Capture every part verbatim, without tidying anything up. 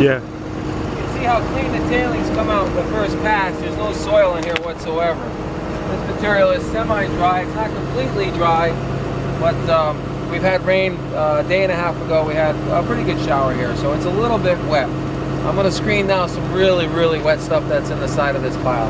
Yeah. You can see how clean the tailings come out in the first pass. There's no soil in here whatsoever. This material is semi-dry. It's not completely dry, but um, we've had rain uh, a day and a half ago. We had a pretty good shower here, so it's a little bit wet. I'm going to screen now some really, really wet stuff that's in the side of this pile.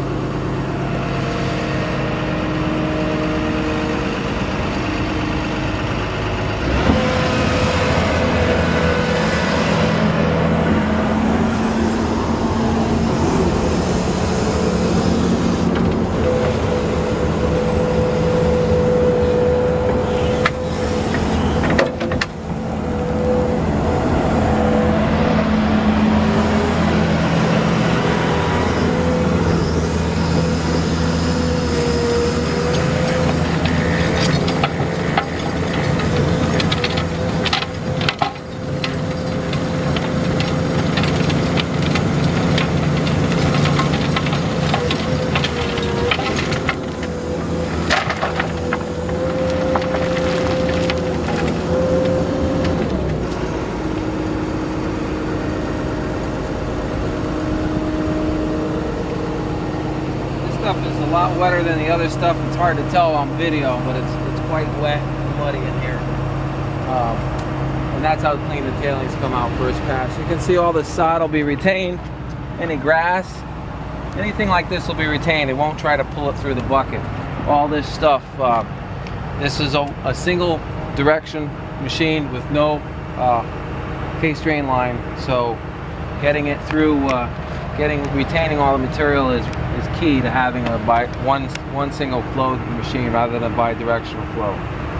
Stuff is a lot wetter than the other stuff. It's hard to tell on video, but it's it's quite wet and muddy in here. Um, and that's how clean the tailings come out first pass. You can see all the sod will be retained. Any grass, anything like this will be retained. It won't try to pull it through the bucket. All this stuff, uh, this is a, a single direction machine with no uh, case drain line. So getting it through, uh, getting retaining all the material is is key to having a bi one one single flow machine rather than a bi-directional flow.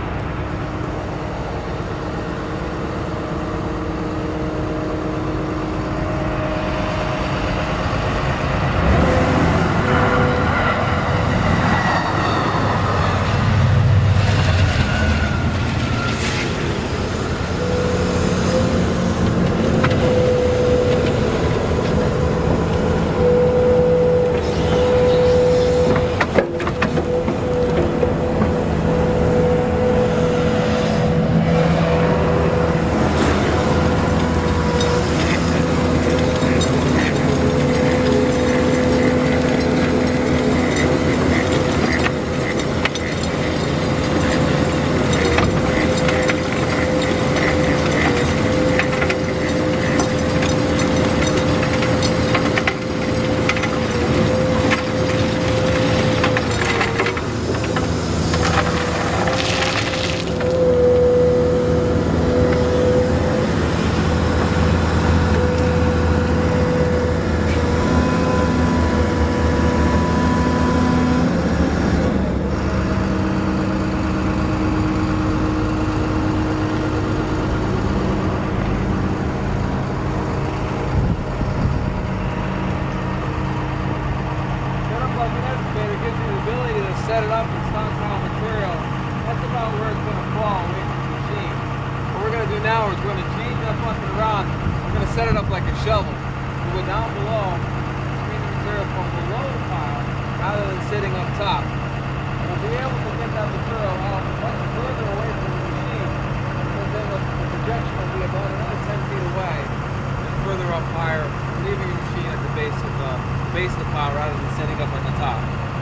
Set it up and stockpile material. That's about where it's going to fall away from the machine. What we're going to do now is we're going to change that bucket around. We're going to set it up like a shovel. We'll go down below, screen the material from below the pile rather than sitting up top. And we'll be able to get that material out much further away from the machine, because then the, the projection will be about another ten feet away, just further up higher, leaving your machine at the base of the base of the pile rather than sitting up on the top.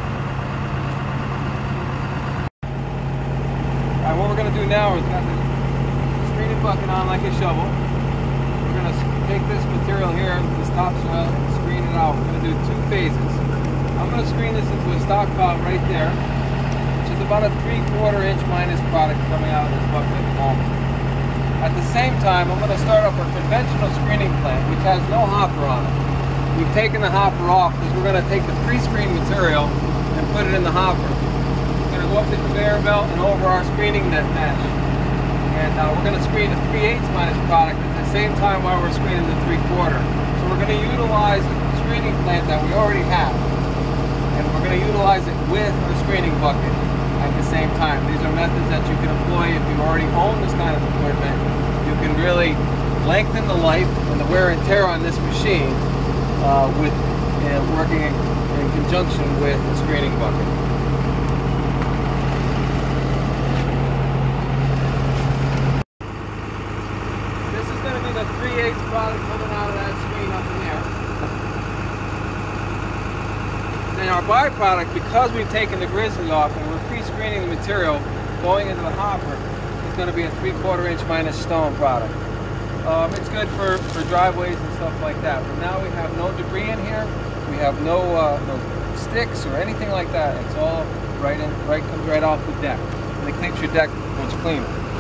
Alright, what we're going to do now is got the screening bucket on like a shovel. We're going to take this material here, this topsoil, and screen it out. We're going to do two phases. I'm going to screen this into a stockpile right there, which is about a three-quarter inch minus product coming out of this bucket at the moment. At the same time, I'm going to start up a conventional screening plant, which has no hopper on it. We've taken the hopper off because we're going to take the pre-screened material and put it in the hopper. Go up the conveyor belt and over our screening net mesh. And uh, we're going to screen the three eighths minus product at the same time while we're screening the three quarter. So we're going to utilize the screening plant that we already have. And we're going to utilize it with our screening bucket at the same time. These are methods that you can employ if you already own this kind of equipment. You can really lengthen the life and the wear and tear on this machine uh, with uh, working in, in conjunction with the screening bucket. three eighths product coming out of that product, because we've taken the grizzly off and we're pre-screening the material going into the hopper, it's going to be a three-quarter inch minus stone product. Um, it's good for, for driveways and stuff like that. But now we have no debris in here. We have no, uh, no sticks or anything like that. It's all right in, right comes right off the deck, and it keeps your deck much cleaner.